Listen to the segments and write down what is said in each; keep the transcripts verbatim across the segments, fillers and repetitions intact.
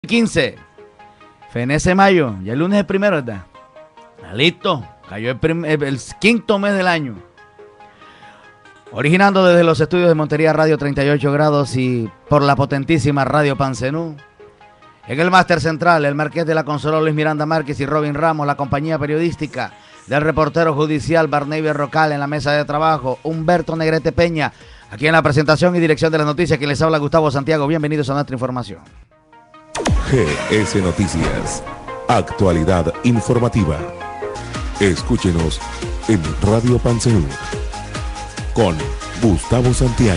quince, fenece de mayo, ya el lunes es primero, ¿verdad? Listo, cayó el, prim, el, el quinto mes del año. Originando desde los estudios de Montería Radio treinta y ocho grados y por la potentísima Radio Pancenú. En el máster central, el Marqués de la Consola Luis Miranda Márquez y Robin Ramos, la compañía periodística del reportero judicial Barney Berrocal, en la mesa de trabajo Humberto Negrete Peña, aquí en la presentación y dirección de las noticias, quien les habla Gustavo Santiago. Bienvenidos a nuestra información. G S Noticias, actualidad informativa. Escúchenos en Radio Pancenú con Gustavo Santiago.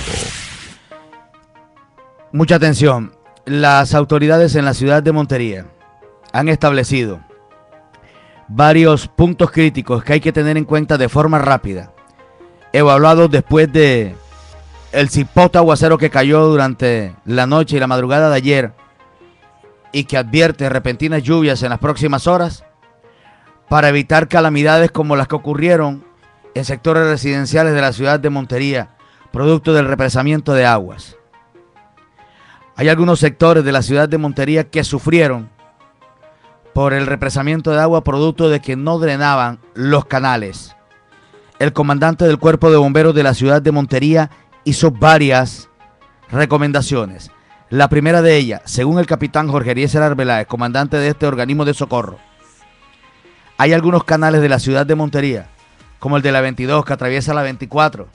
Mucha atención. Las autoridades en la ciudad de Montería han establecido varios puntos críticos que hay que tener en cuenta de forma rápida, evaluados después de el cipote aguacero que cayó durante la noche y la madrugada de ayer y que advierte repentinas lluvias en las próximas horas para evitar calamidades como las que ocurrieron en sectores residenciales de la ciudad de Montería, producto del represamiento de aguas. Hay algunos sectores de la ciudad de Montería que sufrieron por el represamiento de agua producto de que no drenaban los canales. El comandante del Cuerpo de Bomberos de la ciudad de Montería hizo varias recomendaciones. La primera de ellas, según el capitán Jorge Eliezer Arbeláez, comandante de este organismo de socorro, hay algunos canales de la ciudad de Montería, como el de la veintidós que atraviesa la veinticuatro.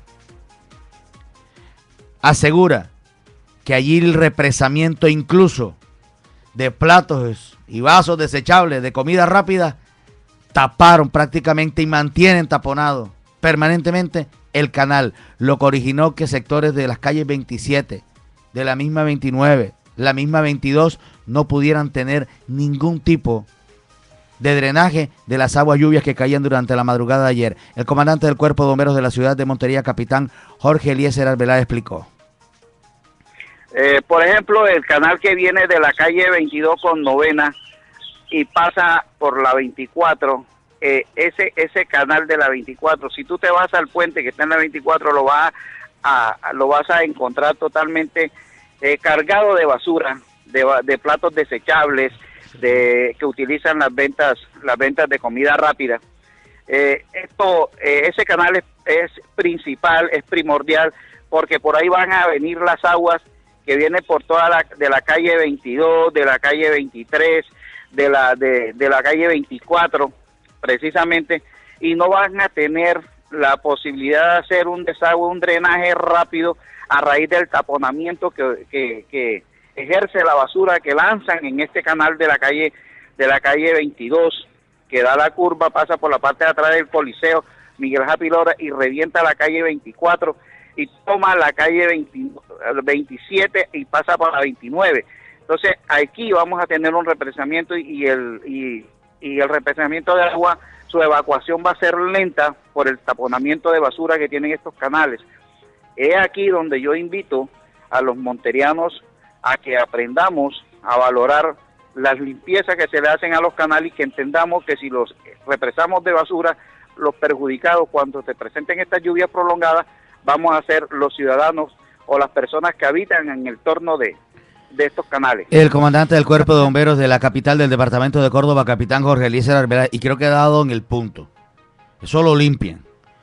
Asegura que allí el represamiento incluso de platos y vasos desechables de comida rápida taparon prácticamente y mantienen taponado permanentemente el canal, lo que originó que sectores de las calles veintisiete, de la misma veintinueve, la misma veintidós no pudieran tener ningún tipo de drenaje de las aguas lluvias que caían durante la madrugada de ayer. El comandante del Cuerpo de Bomberos de la ciudad de Montería, capitán Jorge Eliezer Arbeláez, explicó. Eh, por ejemplo, el canal que viene de la calle veintidós con novena y pasa por la veinticuatro, eh, ese ese canal de la veinticuatro, si tú te vas al puente que está en la veinticuatro, lo vas a, a lo vas a encontrar totalmente eh, cargado de basura, de, de platos desechables, de que utilizan las ventas las ventas de comida rápida. Eh, esto, eh, ese canal es, es principal, es primordial, porque por ahí van a venir las aguas que viene por toda la de la calle veintidós, de la calle veintitrés, de la de, de la calle veinticuatro, precisamente, y no van a tener la posibilidad de hacer un desagüe, un drenaje rápido a raíz del taponamiento que, que, que ejerce la basura que lanzan en este canal de la calle de la calle veintidós, que da la curva, pasa por la parte de atrás del Coliseo Miguel Happy Lora y revienta la calle veinticuatro y toma la calle veinte, veintisiete y pasa por la veintinueve. Entonces aquí vamos a tener un represamiento y el y, y el represamiento de agua, su evacuación va a ser lenta por el taponamiento de basura que tienen estos canales. Es aquí donde yo invito a los monterianos a que aprendamos a valorar las limpiezas que se le hacen a los canales y que entendamos que si los represamos de basura, los perjudicados cuando se presenten estas lluvias prolongadas vamos a ser los ciudadanos o las personas que habitan en el entorno de, de estos canales. El comandante del Cuerpo de Bomberos de la capital del departamento de Córdoba, capitán Jorge Eliezer Arbeláez, y creo que ha dado en el punto. Eso lo limpian.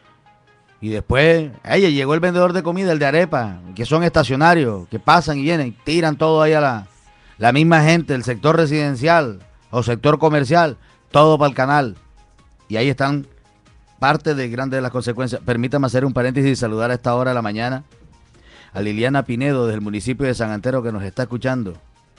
Y después, ahí llegó el vendedor de comida, el de arepa, que son estacionarios, que pasan y vienen, tiran todo ahí a la, la misma gente, el sector residencial o sector comercial, todo para el canal. Y ahí están parte de grandes de las consecuencias. Permítame hacer un paréntesis y saludar a esta hora de la mañana a Liliana Pinedo del municipio de San Antero, que nos está escuchando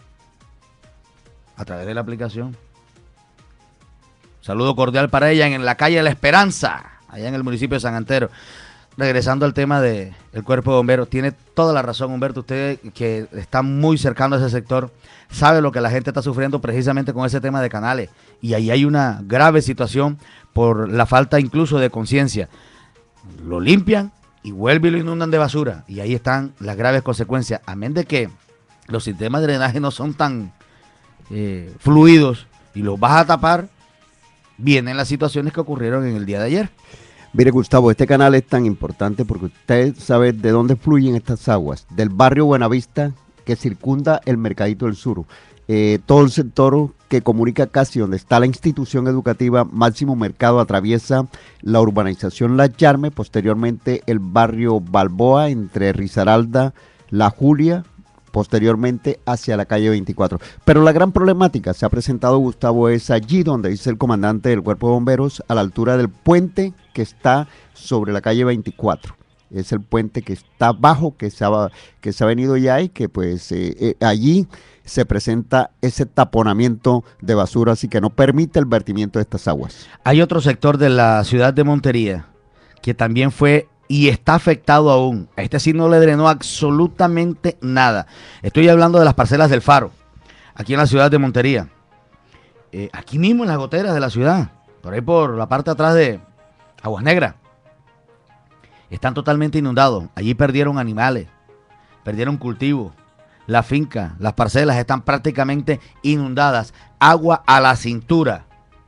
a través de la aplicación. Saludo cordial para ella en la calle La Esperanza, allá en el municipio de San Antero. Regresando al tema del Cuerpo de Bomberos, tiene toda la razón, Humberto. Usted que está muy cercano a ese sector, sabe lo que la gente está sufriendo precisamente con ese tema de canales. Y ahí hay una grave situación por la falta incluso de conciencia. Lo limpian y vuelven y lo inundan de basura. Y ahí están las graves consecuencias. Amén de que los sistemas de drenaje no son tan eh, fluidos y los vas a tapar, vienen las situaciones que ocurrieron en el día de ayer. Mire, Gustavo, este canal es tan importante porque usted sabe de dónde fluyen estas aguas, del barrio Buenavista que circunda el Mercadito del Sur. eh, todo el sector que comunica casi donde está la institución educativa Máximo Mercado atraviesa la urbanización La Yarme, posteriormente el barrio Balboa entre Risaralda, La Julia, posteriormente hacia la calle veinticuatro. Pero la gran problemática se ha presentado, Gustavo, es allí donde dice el comandante del Cuerpo de Bomberos, a la altura del puente que está sobre la calle veinticuatro. Es el puente que está bajo, que se ha, que se ha venido ya y que pues eh, eh, allí se presenta ese taponamiento de basura, así que no permite el vertimiento de estas aguas. Hay otro sector de la ciudad de Montería que también fue y está afectado aún. A este sí no le drenó absolutamente nada. Estoy hablando de las parcelas del Faro, aquí en la ciudad de Montería. Eh, aquí mismo en las goteras de la ciudad, por ahí por la parte de atrás de Aguas Negras. Están totalmente inundados. Allí perdieron animales, perdieron cultivos. La finca, las parcelas están prácticamente inundadas. Agua a la cintura.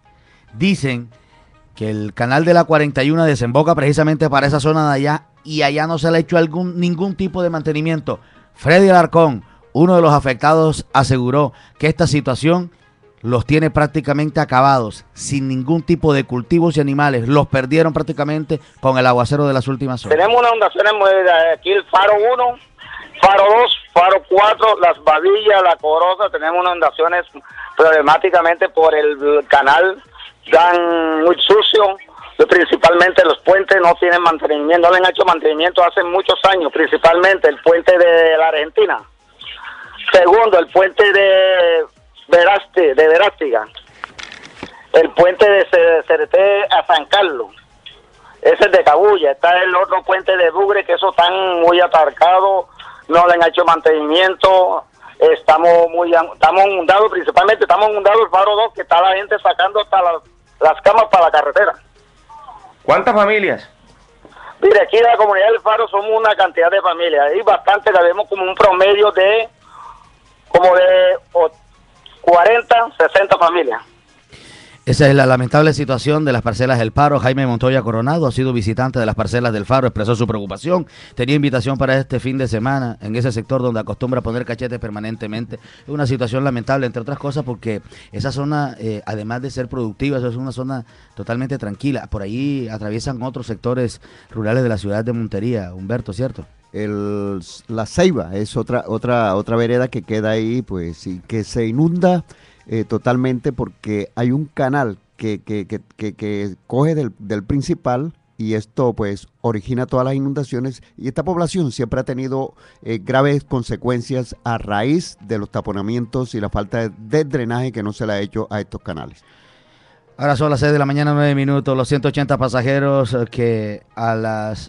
Dicen que el canal de la cuarenta y uno desemboca precisamente para esa zona de allá y allá no se le ha hecho algún, ningún tipo de mantenimiento. Freddy Alarcón, uno de los afectados, aseguró que esta situación los tiene prácticamente acabados, sin ningún tipo de cultivos y animales. Los perdieron prácticamente con el aguacero de las últimas horas. Tenemos unas inundaciones muy, aquí el Faro uno, Faro dos, Faro cuatro, Las Badillas, La Corosa, tenemos unas inundaciones problemáticamente por el canal, dan muy sucio, principalmente los puentes no tienen mantenimiento, no le han hecho mantenimiento hace muchos años, principalmente el puente de la Argentina. Segundo, el puente de Veraste, de Verástiga, el puente de Cereté a San Carlos, ese es de Cabulla. Está el otro puente de Bugre, que eso están muy atarcados, no le han hecho mantenimiento, estamos muy estamos inundados, principalmente estamos inundados el Faro dos, que está la gente sacando hasta las, las camas para la carretera. ¿Cuántas familias? Mire, aquí en la comunidad del Faro somos una cantidad de familias, hay bastante, la vemos como un promedio de como de cuarenta, sesenta familias. Esa es la lamentable situación de las parcelas del Faro. Jaime Montoya Coronado ha sido visitante de las parcelas del Faro, expresó su preocupación. Tenía invitación para este fin de semana en ese sector donde acostumbra poner cachetes permanentemente. Es una situación lamentable, entre otras cosas, porque esa zona, eh, además de ser productiva, eso es una zona totalmente tranquila. Por ahí atraviesan otros sectores rurales de la ciudad de Montería, Humberto, ¿cierto? El, la Ceiba es otra otra otra vereda que queda ahí, pues, y que se inunda eh, totalmente porque hay un canal que, que, que, que, que coge del, del principal y esto pues origina todas las inundaciones y esta población siempre ha tenido eh, graves consecuencias a raíz de los taponamientos y la falta de, de drenaje que no se le ha hecho a estos canales. Ahora son las seis de la mañana, nueve minutos, los ciento ochenta pasajeros que a las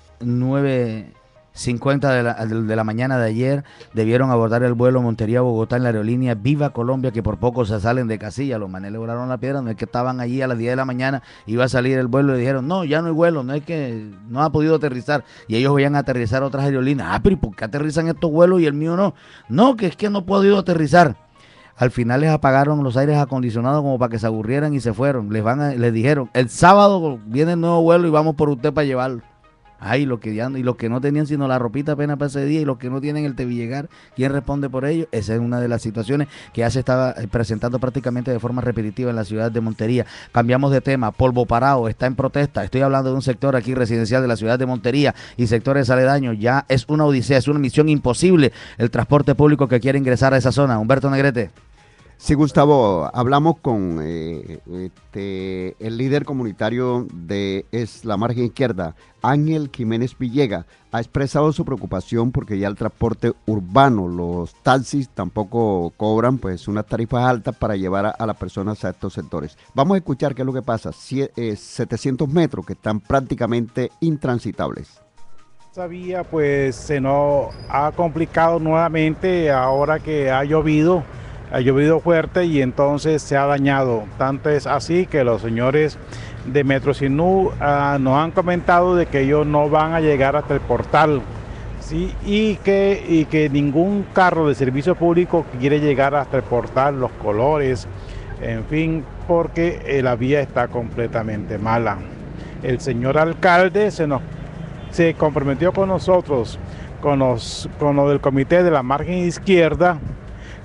nueve cincuenta de la, de la mañana de ayer debieron abordar el vuelo Montería-Bogotá en la aerolínea Viva Colombia, que por poco se salen de casilla. Los manes le volaron la piedra, no es que estaban allí a las diez de la mañana, iba a salir el vuelo y dijeron, no, ya no hay vuelo, no es que no ha podido aterrizar, y ellos veían aterrizar otras aerolíneas. Ah, pero ¿y por qué aterrizan estos vuelos y el mío no? No, que es que no ha podido aterrizar. Al final les apagaron los aires acondicionados como para que se aburrieran y se fueron. Les van a, les dijeron, el sábado viene el nuevo vuelo y vamos por usted para llevarlo. Ay, lo que ya, y los que no tenían sino la ropita apenas para ese día y los que no tienen el Tevillegar, ¿quién responde por ello? Esa es una de las situaciones que ya se estaba presentando prácticamente de forma repetitiva en la ciudad de Montería. Cambiamos de tema, Polvo Parado está en protesta. Estoy hablando de un sector aquí residencial de la ciudad de Montería y sectores aledaños. Ya es una odisea, es una misión imposible el transporte público que quiere ingresar a esa zona. Humberto Negrete. Sí, Gustavo, hablamos con eh, este, el líder comunitario de es la margen izquierda, Ángel Jiménez Villega. Ha expresado su preocupación porque ya el transporte urbano, los taxis tampoco cobran pues unas tarifas altas para llevar a, a las personas a estos sectores. Vamos a escuchar qué es lo que pasa. Sie, eh, setecientos metros que están prácticamente intransitables. Esta vía pues se nos ha complicado nuevamente ahora que ha llovido. Ha llovido fuerte y entonces se ha dañado. Tanto es así que los señores de Metrosinú uh, nos han comentado de que ellos no van a llegar hasta el portal, ¿sí? y, que, y que ningún carro de servicio público quiere llegar hasta el portal, los colores, en fin, porque eh, la vía está completamente mala. El señor alcalde se, nos, se comprometió con nosotros, con, los, con lo del comité de la margen izquierda,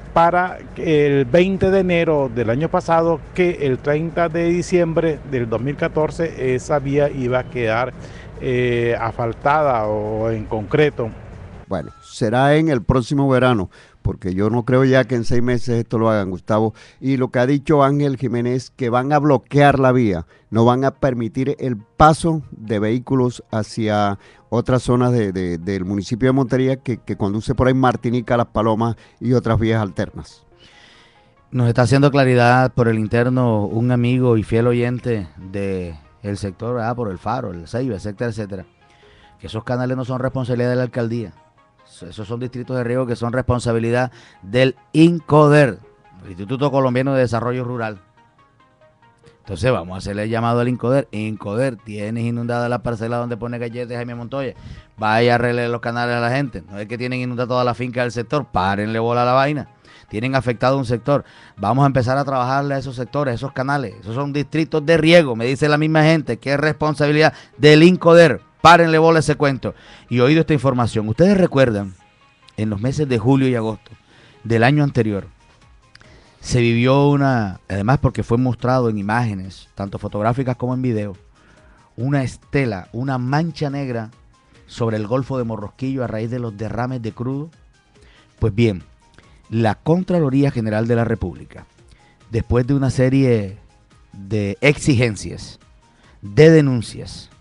para el veinte de enero del año pasado que el treinta de diciembre del dos mil catorce esa vía iba a quedar eh, asfaltada o en concreto. Bueno, será en el próximo verano, porque yo no creo ya que en seis meses esto lo hagan, Gustavo. Y lo que ha dicho Ángel Jiménez, que van a bloquear la vía, no van a permitir el paso de vehículos hacia otras zonas de, de, del municipio de Montería que, que conduce por ahí Martinica, Las Palomas y otras vías alternas. Nos está haciendo claridad por el interno un amigo y fiel oyente del sector, ¿verdad? Por el Faro, el Ceiba, etcétera, etcétera, que esos canales no son responsabilidad de la alcaldía. Esos son distritos de riego que son responsabilidad del INCODER, el Instituto Colombiano de Desarrollo Rural. Entonces vamos a hacerle el llamado al INCODER. INCODER, tienes inundada la parcela donde pone galletas Jaime Montoya. Vaya a arreglar los canales a la gente. No es que tienen inundada toda la finca del sector. Párenle bola a la vaina. Tienen afectado un sector. Vamos a empezar a trabajarle a esos sectores, a esos canales. Esos son distritos de riego. Me dice la misma gente que es responsabilidad del INCODER. Párenle bola ese cuento. Y oído esta información. Ustedes recuerdan, en los meses de julio y agosto del año anterior, se vivió una, además porque fue mostrado en imágenes, tanto fotográficas como en video, una estela, una mancha negra sobre el Golfo de Morrosquillo a raíz de los derrames de crudo. Pues bien, la Contraloría General de la República, después de una serie de exigencias, de denuncias,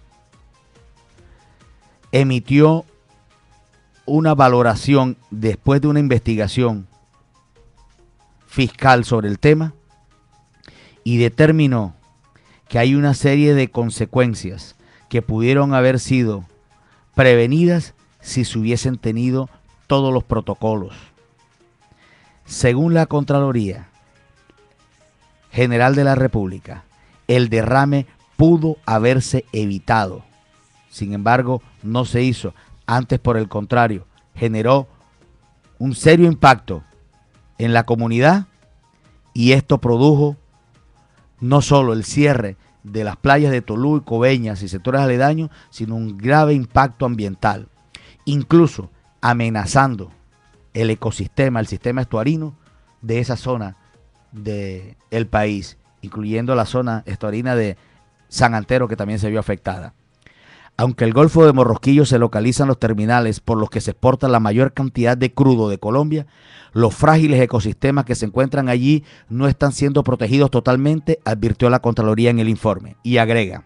emitió una valoración después de una investigación fiscal sobre el tema y determinó que hay una serie de consecuencias que pudieron haber sido prevenidas si se hubiesen tenido todos los protocolos. Según la Contraloría General de la República, el derrame pudo haberse evitado. Sin embargo, no se hizo. Antes, por el contrario, generó un serio impacto en la comunidad y esto produjo no solo el cierre de las playas de Tolú y Coveñas y sectores aledaños, sino un grave impacto ambiental, incluso amenazando el ecosistema, el sistema estuarino de esa zona del país, incluyendo la zona estuarina de San Antero, que también se vio afectada. Aunque el Golfo de Morrosquillo se localizan los terminales por los que se exporta la mayor cantidad de crudo de Colombia, los frágiles ecosistemas que se encuentran allí no están siendo protegidos totalmente, advirtió la Contraloría en el informe. Y agrega,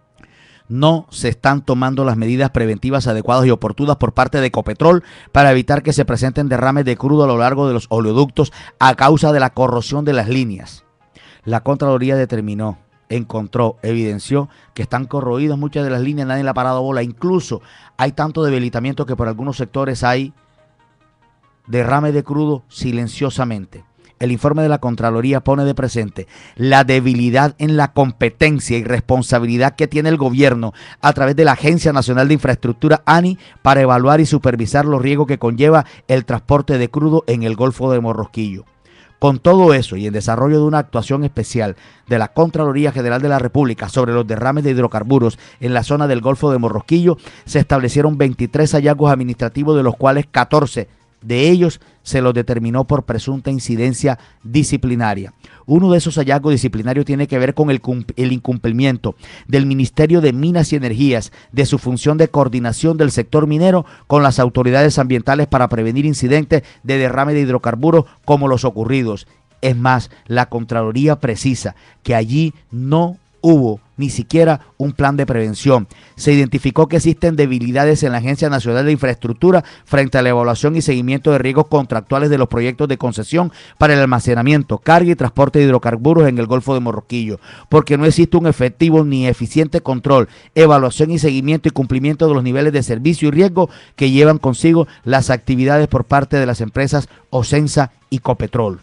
no se están tomando las medidas preventivas adecuadas y oportunas por parte de Ecopetrol para evitar que se presenten derrames de crudo a lo largo de los oleoductos a causa de la corrosión de las líneas. La Contraloría determinó, encontró, evidenció que están corroídas muchas de las líneas, nadie le ha parado bola, incluso hay tanto debilitamiento que por algunos sectores hay derrame de crudo silenciosamente. El informe de la Contraloría pone de presente la debilidad en la competencia y responsabilidad que tiene el gobierno a través de la Agencia Nacional de Infraestructura ANI para evaluar y supervisar los riesgos que conlleva el transporte de crudo en el Golfo de Morrosquillo. Con todo eso y en desarrollo de una actuación especial de la Contraloría General de la República sobre los derrames de hidrocarburos en la zona del Golfo de Morrosquillo, se establecieron veintitrés hallazgos administrativos, de los cuales catorce de ellos se los determinó por presunta incidencia disciplinaria. Uno de esos hallazgos disciplinarios tiene que ver con el, el incumplimiento del Ministerio de Minas y Energías de su función de coordinación del sector minero con las autoridades ambientales para prevenir incidentes de derrame de hidrocarburos como los ocurridos. Es más, la Contraloría precisa que allí no hubo ni siquiera un plan de prevención. Se identificó que existen debilidades en la Agencia Nacional de Infraestructura frente a la evaluación y seguimiento de riesgos contractuales de los proyectos de concesión para el almacenamiento, carga y transporte de hidrocarburos en el Golfo de Morrosquillo, porque no existe un efectivo ni eficiente control, evaluación y seguimiento y cumplimiento de los niveles de servicio y riesgo que llevan consigo las actividades por parte de las empresas Ocensa y Ecopetrol.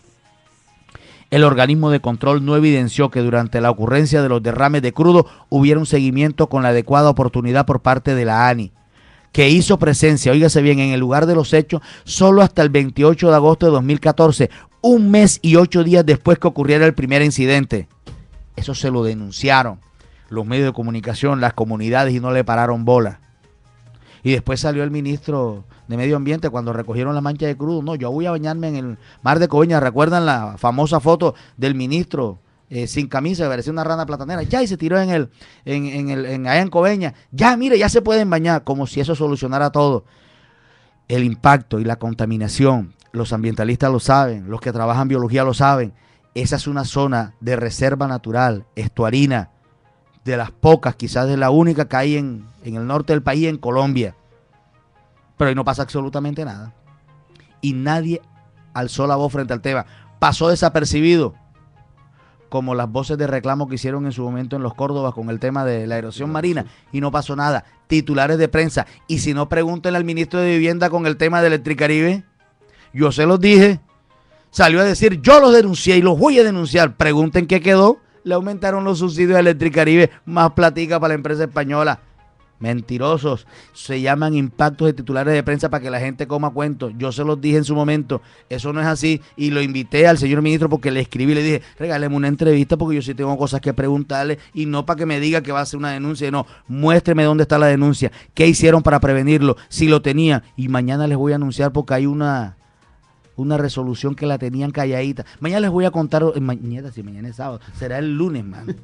El organismo de control no evidenció que durante la ocurrencia de los derrames de crudo hubiera un seguimiento con la adecuada oportunidad por parte de la ANI, que hizo presencia, óigase bien, en el lugar de los hechos solo hasta el veintiocho de agosto de dos mil catorce, un mes y ocho días después que ocurriera el primer incidente. Eso se lo denunciaron los medios de comunicación, las comunidades, y no le pararon bola. Y después salió el ministro de de Medio Ambiente cuando recogieron la mancha de crudo. No, yo voy a bañarme en el mar de Coveñas. ¿Recuerdan la famosa foto del ministro eh, sin camisa, que parecía una rana platanera? Ya, y se tiró en el, en, en el, en, allá en Coveñas. Ya, mire, ya se pueden bañar, como si eso solucionara todo. El impacto y la contaminación, los ambientalistas lo saben, los que trabajan biología lo saben. Esa es una zona de reserva natural, estuarina, de las pocas, quizás de la única que hay en, en el norte del país, en Colombia. Pero ahí no pasa absolutamente nada. Y nadie alzó la voz frente al tema. Pasó desapercibido, como las voces de reclamo que hicieron en su momento en los Córdobas con el tema de la erosión marina, y no pasó nada. Titulares de prensa. Y si no, pregúntenle al ministro de Vivienda con el tema de Electricaribe. Yo se los dije. Salió a decir, yo los denuncié y los voy a denunciar. Pregunten qué quedó. Le aumentaron los subsidios a Electricaribe, más platica para la empresa española. Mentirosos. Se llaman impactos de titulares de prensa para que la gente coma cuentos. Yo se los dije en su momento, eso no es así. Y lo invité al señor ministro porque le escribí y le dije, regáleme una entrevista porque yo sí tengo cosas que preguntarle, y no para que me diga que va a hacer una denuncia. No, muéstreme dónde está la denuncia, qué hicieron para prevenirlo, si lo tenían. Y mañana les voy a anunciar porque hay una... una resolución que la tenían calladita. Mañana les voy a contar, mañana, si mañana es sábado, será el lunes, man.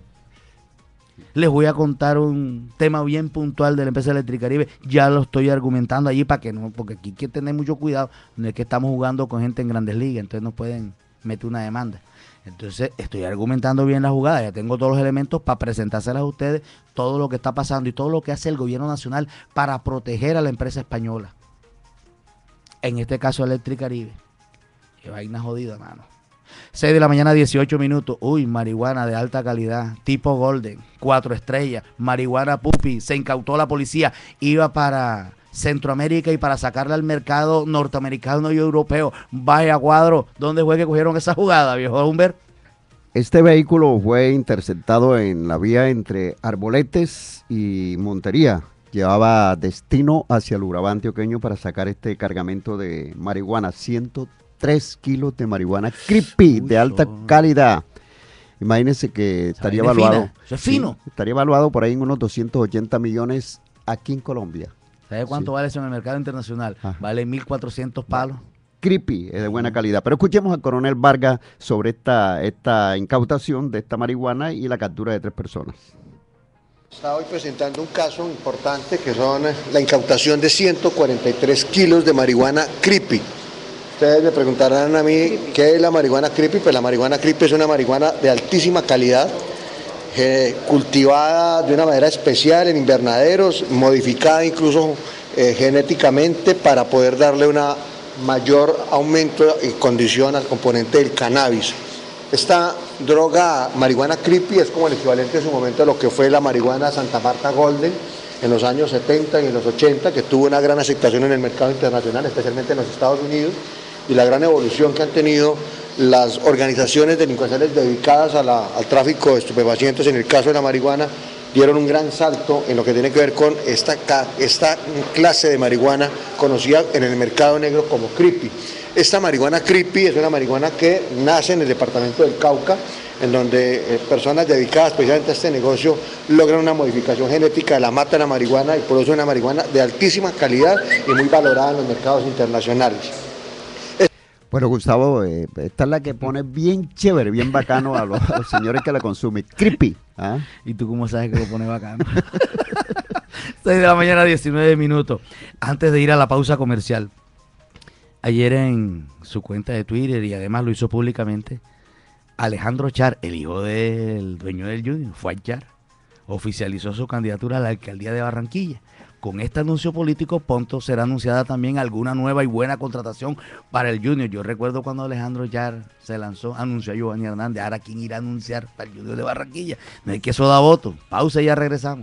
Les voy a contar un tema bien puntual de la empresa Electricaribe. Ya lo estoy argumentando allí para que no, porque aquí hay que tener mucho cuidado. No es que estamos jugando con gente en Grandes Ligas, entonces nos pueden meter una demanda. Entonces estoy argumentando bien la jugada, ya tengo todos los elementos para presentárselas a ustedes, todo lo que está pasando y todo lo que hace el gobierno nacional para proteger a la empresa española. En este caso Electricaribe. Qué vaina jodida, mano. seis de la mañana, dieciocho minutos. Uy, marihuana de alta calidad, tipo Golden, cuatro estrellas, marihuana pupi. Se incautó la policía. Iba para Centroamérica y para sacarla al mercado norteamericano y europeo. Vaya cuadro. ¿Dónde fue que cogieron esa jugada, viejo Humber? Este vehículo fue interceptado en la vía entre Arboletes y Montería. Llevaba destino hacia el Urabá antioqueño para sacar este cargamento de marihuana. ciento tres kilos de marihuana creepy, de alta calidad. Imagínense que estaría evaluado. Fina. Eso es fino. Sí, estaría evaluado por ahí en unos doscientos ochenta millones aquí en Colombia. ¿Sabe cuánto Sí. vale eso en el mercado internacional? Ajá. Vale mil cuatrocientos palos. Creepy, es de buena calidad. Pero escuchemos al coronel Vargas sobre esta, esta incautación de esta marihuana y la captura de tres personas. Está hoy presentando un caso importante que son la incautación de ciento cuarenta y tres kilos de marihuana creepy. Ustedes me preguntarán a mí qué es la marihuana creepy. Pues la marihuana creepy es una marihuana de altísima calidad, eh, cultivada de una manera especial en invernaderos, modificada incluso eh, genéticamente para poder darle una mayor aumento y condición al componente del cannabis. Esta droga marihuana creepy es como el equivalente en su momento a lo que fue la marihuana Santa Marta Golden en los años setenta y en los ochenta, que tuvo una gran aceptación en el mercado internacional, especialmente en los Estados Unidos, y la gran evolución que han tenido las organizaciones delincuenciales dedicadas a la, al tráfico de estupefacientes, en el caso de la marihuana, dieron un gran salto en lo que tiene que ver con esta, esta clase de marihuana conocida en el mercado negro como creepy. Esta marihuana creepy es una marihuana que nace en el departamento del Cauca, en donde eh, personas dedicadas especialmente a este negocio logran una modificación genética de la mata de la marihuana y por eso es una marihuana de altísima calidad y muy valorada en los mercados internacionales. Bueno, Gustavo, eh, esta es la que pone bien chévere, bien bacano a los, a los señores que la consumen. Creepy. ¿Ah? ¿Y tú cómo sabes que lo pone bacano? seis de la mañana, diecinueve minutos. Antes de ir a la pausa comercial, ayer en su cuenta de Twitter, y además lo hizo públicamente, Alejandro Char, el hijo del dueño del Junior, fue a Char, oficializó su candidatura a la alcaldía de Barranquilla. Con este anuncio político, pronto será anunciada también alguna nueva y buena contratación para el Junior. Yo recuerdo cuando Alejandro Char se lanzó, anunció a Giovanni Hernández. Ahora, ¿quién irá a anunciar para el Junior de Barranquilla? No hay que eso da voto. Pausa y ya regresamos.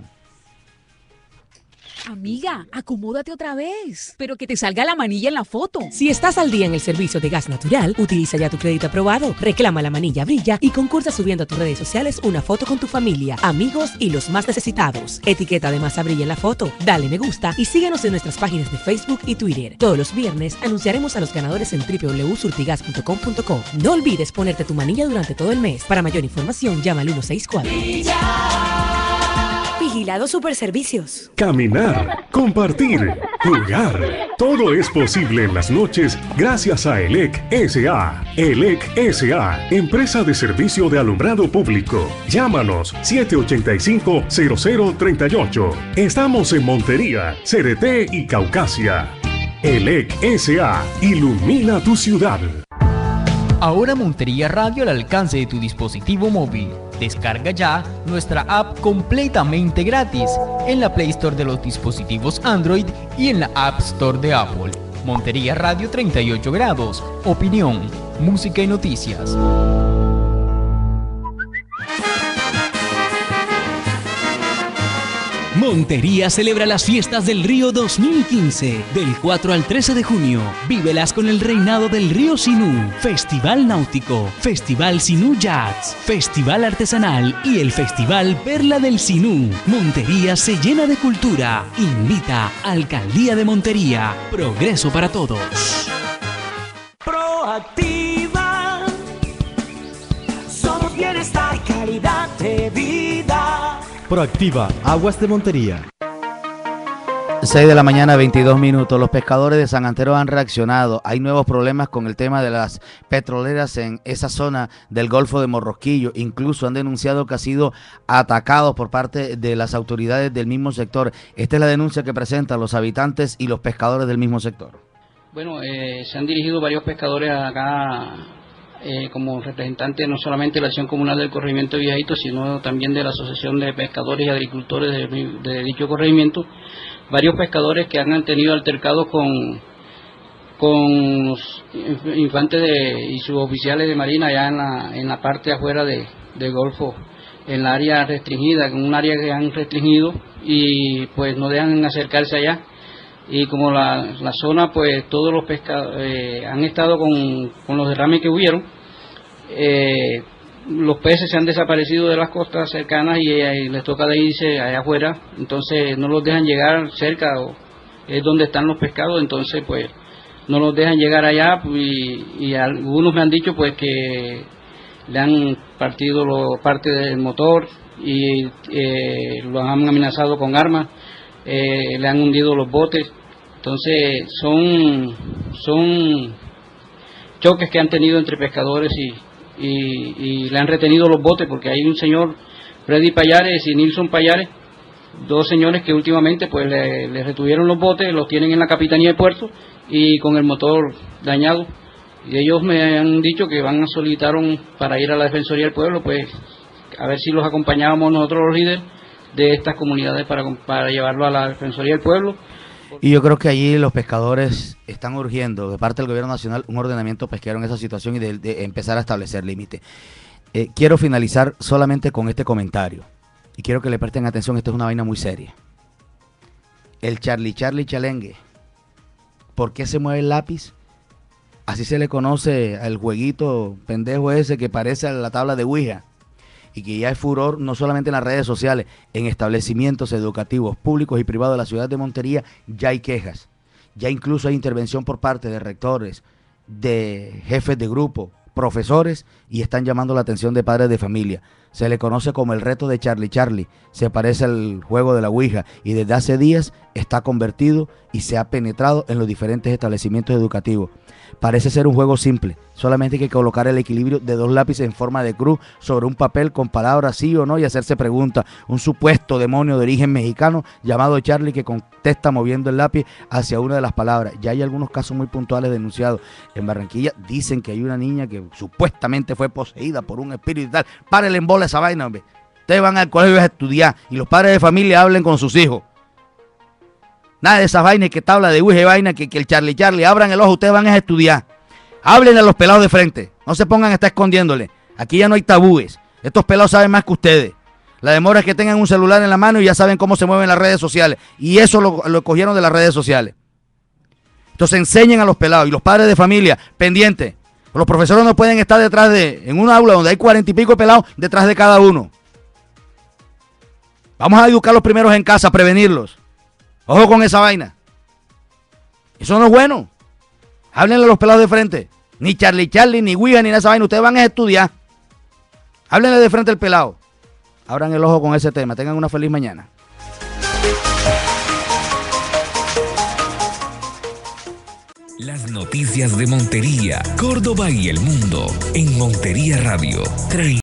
Amiga, acomódate otra vez, pero que te salga la manilla en la foto. Si estás al día en el servicio de gas natural, utiliza ya tu crédito aprobado, reclama la manilla Brilla y concursa subiendo a tus redes sociales una foto con tu familia, amigos y los más necesitados. Etiqueta además a Brilla en la foto, dale me gusta y síguenos en nuestras páginas de Facebook y Twitter. Todos los viernes anunciaremos a los ganadores en w w w punto surtigas punto com punto co. No olvides ponerte tu manilla durante todo el mes. Para mayor información, llama al uno seis cuatro. Vigilado Superservicios. Caminar, compartir, jugar. Todo es posible en las noches gracias a ELEC S A. ELEC S A, empresa de servicio de alumbrado público. Llámanos siete ocho cinco, cero cero tres ocho. Estamos en Montería, Cereté y Caucasia. ELEC S A, ilumina tu ciudad. Ahora Montería Radio al alcance de tu dispositivo móvil. Descarga ya nuestra app completamente gratis en la Play Store de los dispositivos Android y en la App Store de Apple. Montería Radio treinta y ocho grados. Opinión, música y noticias. Montería celebra las fiestas del Río dos mil quince, del cuatro al trece de junio. Vívelas con el reinado del Río Sinú, Festival Náutico, Festival Sinú Jazz, Festival Artesanal y el Festival Perla del Sinú. Montería se llena de cultura. Invita Alcaldía de Montería. Progreso para todos. Proactiva. Somos bienestar y calidad de vida. Proactiva, Aguas de Montería. seis de la mañana, veintidós minutos. Los pescadores de San Antero han reaccionado. Hay nuevos problemas con el tema de las petroleras en esa zona del Golfo de Morrosquillo. Incluso han denunciado que ha sido atacados por parte de las autoridades del mismo sector. Esta es la denuncia que presentan los habitantes y los pescadores del mismo sector. Bueno, eh, se han dirigido varios pescadores acá eh, como representantes no solamente de la acción comunal del corregimiento de Viejito, sino también de la Asociación de Pescadores y Agricultores de, de dicho corregimiento. Varios pescadores que han tenido altercados con, con los infantes de, y suboficiales de Marina allá en la, en la parte afuera de, del Golfo, en la área restringida, en un área que han restringido y pues no dejan acercarse allá. Y como la, la zona, pues todos los pescadores eh, han estado con, con los derrames que hubieron, eh, los peces se han desaparecido de las costas cercanas y, eh, y les toca de irse allá afuera, entonces no los dejan llegar cerca, o es donde están los pescados, entonces pues no los dejan llegar allá y, y algunos me han dicho pues que le han partido lo, parte del motor y eh, lo han amenazado con armas. Eh, le han hundido los botes, entonces son son choques que han tenido entre pescadores y, y, y le han retenido los botes, porque hay un señor, Freddy Payares y Nilson Payares, dos señores que últimamente pues le, le retuvieron los botes, los tienen en la Capitanía de Puerto y con el motor dañado, y ellos me han dicho que van a solicitar un, para ir a la Defensoría del Pueblo, pues a ver si los acompañábamos nosotros los líderes de estas comunidades para, para llevarlo a la Defensoría del Pueblo. Y yo creo que allí los pescadores están urgiendo de parte del gobierno nacional un ordenamiento pesquero en esa situación y de, de empezar a establecer límites. Eh, quiero finalizar solamente con este comentario y quiero que le presten atención, esto es una vaina muy seria. El Charlie Charlie Chalengue, ¿por qué se mueve el lápiz? Así se le conoce al jueguito pendejo ese que parece a la tabla de Ouija, y que ya es furor no solamente en las redes sociales, en establecimientos educativos públicos y privados de la ciudad de Montería ya hay quejas, ya incluso hay intervención por parte de rectores, de jefes de grupo, profesores, y están llamando la atención de padres de familia. Se le conoce como el reto de Charlie Charlie, se parece al juego de la Ouija y desde hace días está convertido y se ha penetrado en los diferentes establecimientos educativos. Parece ser un juego simple, solamente hay que colocar el equilibrio de dos lápices en forma de cruz sobre un papel con palabras sí o no y hacerse preguntas. Un supuesto demonio de origen mexicano llamado Charlie que contesta moviendo el lápiz hacia una de las palabras. Ya hay algunos casos muy puntuales denunciados. En Barranquilla dicen que hay una niña que supuestamente fue poseída por un espíritu y tal. Párenle en bola esa vaina, hombre. Ustedes van al colegio a estudiar y los padres de familia hablen con sus hijos. Nada de esas vainas que tabla de Ouija y vaina, que, que el Charlie Charlie, abran el ojo, ustedes van a estudiar. Háblenle a los pelados de frente, no se pongan a estar escondiéndole. Aquí ya no hay tabúes, estos pelados saben más que ustedes. La demora es que tengan un celular en la mano y ya saben cómo se mueven las redes sociales. Y eso lo, lo cogieron de las redes sociales. Entonces enseñen a los pelados y los padres de familia pendientes. Los profesores no pueden estar detrás de, en un aula donde hay cuarenta y pico de pelados, detrás de cada uno. Vamos a educarlos primeros en casa, a prevenirlos. Ojo con esa vaina. Eso no es bueno. Háblenle a los pelados de frente. Ni Charlie Charlie, ni Ouija, ni esa vaina. Ustedes van a estudiar. Háblenle de frente al pelado. Abran el ojo con ese tema. Tengan una feliz mañana. Las noticias de Montería, Córdoba y el mundo en Montería Radio.